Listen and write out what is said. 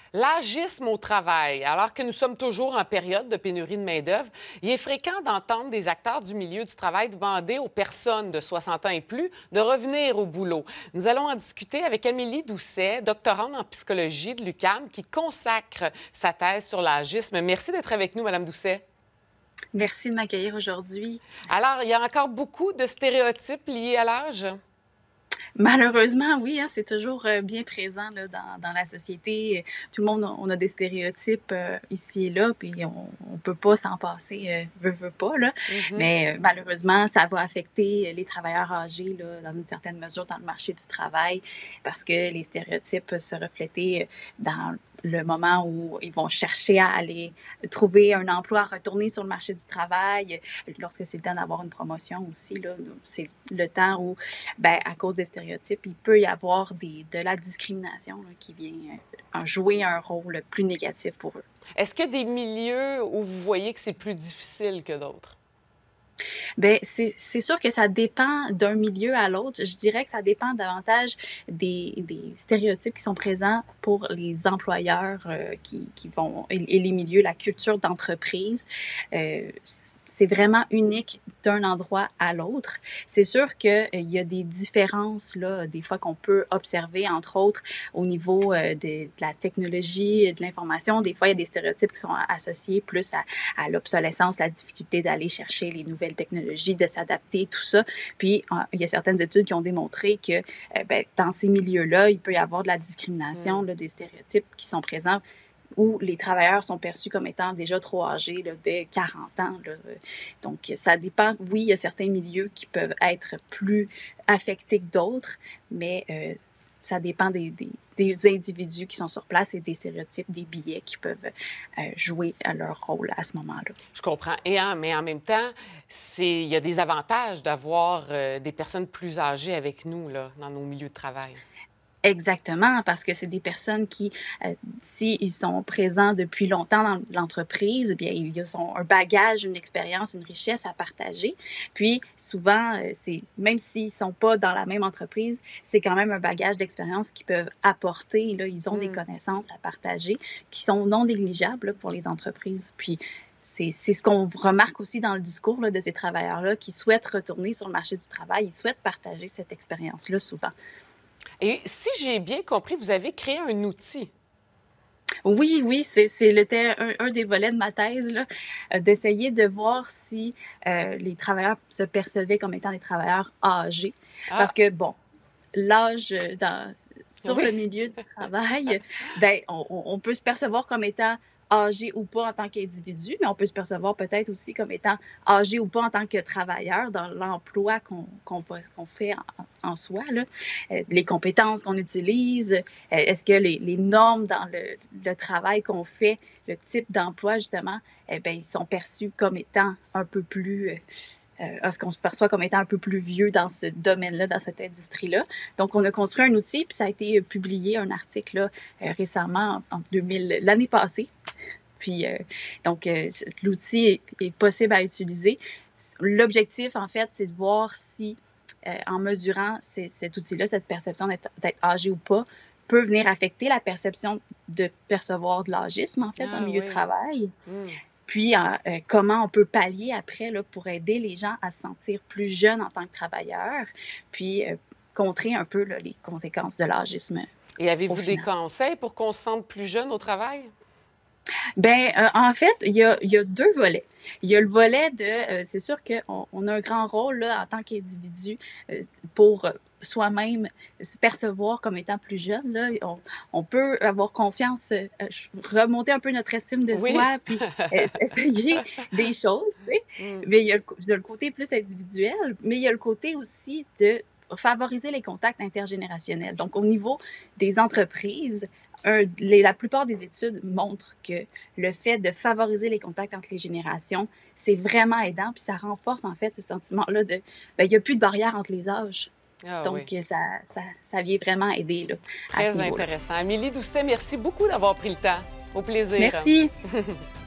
L'agisme au travail. Alors que nous sommes toujours en période de pénurie de main-d'œuvre, il est fréquent d'entendre des acteurs du milieu du travail demander aux personnes de 60 ans et plus de revenir au boulot. Nous allons en discuter avec Amélie Doucet, doctorante en psychologie de l'UQAM, qui consacre sa thèse sur l'agisme. Merci d'être avec nous, Madame Doucet. Merci de m'accueillir aujourd'hui. Alors, il y a encore beaucoup de stéréotypes liés à l'âge? Malheureusement, oui, hein, c'est toujours bien présent là, dans la société. Tout le monde, on a des stéréotypes ici et là, puis on peut pas s'en passer, veut pas, là. Mais malheureusement, ça va affecter les travailleurs âgés là, dans une certaine mesure dans le marché du travail parce que les stéréotypes peuvent se refléter dans le moment où ils vont chercher à aller trouver un emploi, à retourner sur le marché du travail, lorsque c'est le temps d'avoir une promotion aussi, là, c'est le temps où, ben, à cause des stéréotypes, il peut y avoir de la discrimination là, qui vient jouer un rôle plus négatif pour eux. Est-ce qu'il y a des milieux où vous voyez que c'est plus difficile que d'autres? Bien, c'est sûr que ça dépend d'un milieu à l'autre. Je dirais que ça dépend davantage des stéréotypes qui sont présents pour les employeurs qui vont et les milieux, la culture d'entreprise. C'est vraiment unique d'un endroit à l'autre. C'est sûr qu'il y a des différences, là, des fois qu'on peut observer, entre autres, au niveau de la technologie, de l'information. Des fois, il y a des stéréotypes qui sont associés plus à l'obsolescence, la difficulté d'aller chercher les nouvelles technologies, de s'adapter, tout ça. Puis, il y a certaines études qui ont démontré que ben, dans ces milieux-là, il peut y avoir de la discrimination, là, des stéréotypes qui sont présents où les travailleurs sont perçus comme étant déjà trop âgés, là, de 40 ans. Là. Donc, ça dépend. Oui, il y a certains milieux qui peuvent être plus affectés que d'autres, mais ça dépend des individus qui sont sur place et des stéréotypes, des billets qui peuvent jouer à leur rôle à ce moment-là. Je comprends. Mais en même temps, il y a des avantages d'avoir des personnes plus âgées avec nous là, dans nos milieux de travail. Exactement, parce que c'est des personnes qui, s'ils sont présents depuis longtemps dans l'entreprise, eh bien, ils ont un bagage, une expérience, une richesse à partager. Puis, souvent, même s'ils sont pas dans la même entreprise, c'est quand même un bagage d'expérience qu'ils peuvent apporter. Là, ils ont des connaissances à partager qui sont non négligeables là, pour les entreprises. Puis, c'est ce qu'on remarque aussi dans le discours là, de ces travailleurs-là qui souhaitent retourner sur le marché du travail. Ils souhaitent partager cette expérience-là souvent. Et si j'ai bien compris, vous avez créé un outil. Oui, oui, c'était un des volets de ma thèse, là, d'essayer de voir si les travailleurs se percevaient comme étant des travailleurs âgés. Ah, Parce que, bon, l'âge sur le oui. milieu du travail, ben, on peut se percevoir comme étant âgé ou pas en tant qu'individu, mais on peut se percevoir peut-être aussi comme étant âgé ou pas en tant que travailleur dans l'emploi qu'on fait en soi, là. Les compétences qu'on utilise, est-ce que les normes dans le travail qu'on fait, le type d'emploi justement, eh bien, ils sont perçus comme étant un peu plus est-ce qu'on se perçoit comme étant un peu plus vieux dans ce domaine-là, dans cette industrie-là. Donc, on a construit un outil, puis ça a été publié, un article là, récemment, en 2000, l'année passée. Puis, l'outil est possible à utiliser. L'objectif, en fait, c'est de voir si, en mesurant cet outil-là, cette perception d'être âgé ou pas, peut venir affecter la perception de percevoir de l'âgisme, en fait, en Ah milieu de oui. travail. Puis, comment on peut pallier après là, pour aider les gens à se sentir plus jeunes en tant que travailleurs, puis contrer un peu là, les conséquences de l'âgisme Et au avez-vous des final. conseils pour qu'on se sente plus jeune au travail? Ben, en fait, il y a deux volets. Il y a le volet de, c'est sûr qu'on a un grand rôle là, en tant qu'individu pour soi-même se percevoir comme étant plus jeune. Là. On peut avoir confiance, remonter un peu notre estime de Oui. soi, puis essayer des choses, tu sais. Mais il y a le côté plus individuel, mais il y a le côté aussi de favoriser les contacts intergénérationnels. Donc, au niveau des entreprises, la plupart des études montrent que le fait de favoriser les contacts entre les générations, c'est vraiment aidant, puis ça renforce en fait ce sentiment-là de, ben, il n'y a plus de barrière entre les âges. Ah Donc, oui. ça vient vraiment aider là, à ce Très niveau-là. intéressant. Amélie Doucet, merci beaucoup d'avoir pris le temps. Au plaisir. Merci.